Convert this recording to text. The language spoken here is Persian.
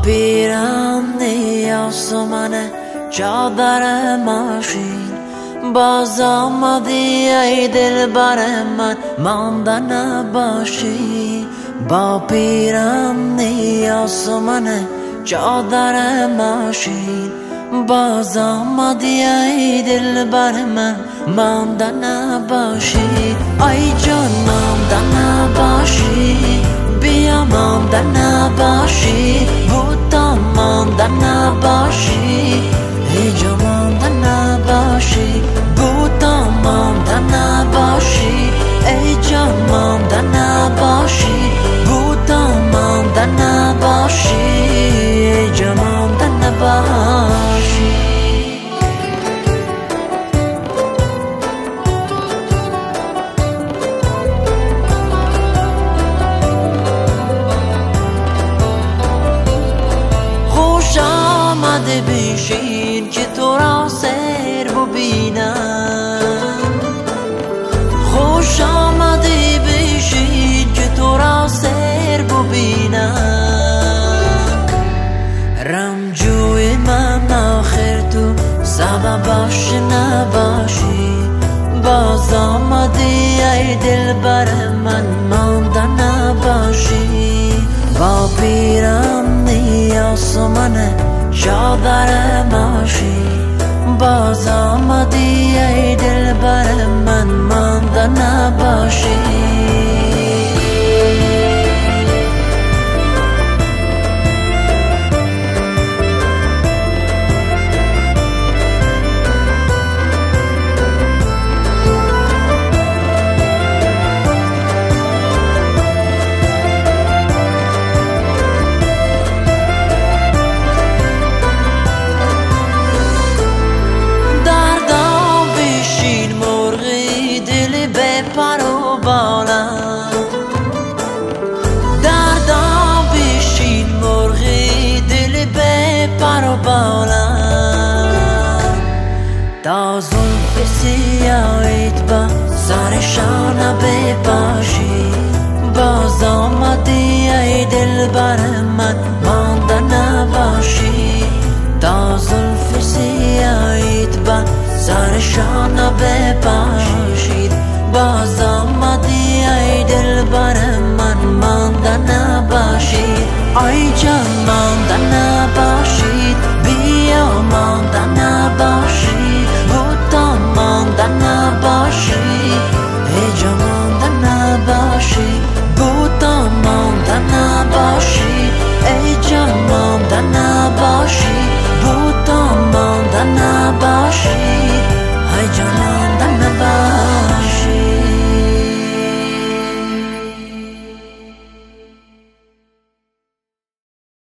پیراهنی آسمانه چادر ماشین باز آمدی ای دلبر من مانده نباشی با پیراهنی آسمانه چادر ماشین باز آمدی ای دلبر من مانده نباشی ای جان مانده نباشی بیا مانده نباشی بودا مانده نباشی ای جان مانده نباشی بودا مانده نباشی ای جان مانده نباشی بودا مانده نباشی ای جان مانده نباشی بشین که تو را سر ببینم خوش آمده بشین که تو را سر ببینم رنجوی من آخر تو سببش نباشی باز آمده ای دلبر من مانده نباشی با پیراهنی آسمانه چادر ماشی باز آمدی ای دلبر من مانده نباشی تا زلف سیاهیت با سرشانه بپاشی باز آمدی ای دلبر من مانده نباشی تا زلف سیاهیت با سرشانه بپاشی باز آمدی ای دلبر من مانده نباشی ای جان مانده نباشی بیا مانده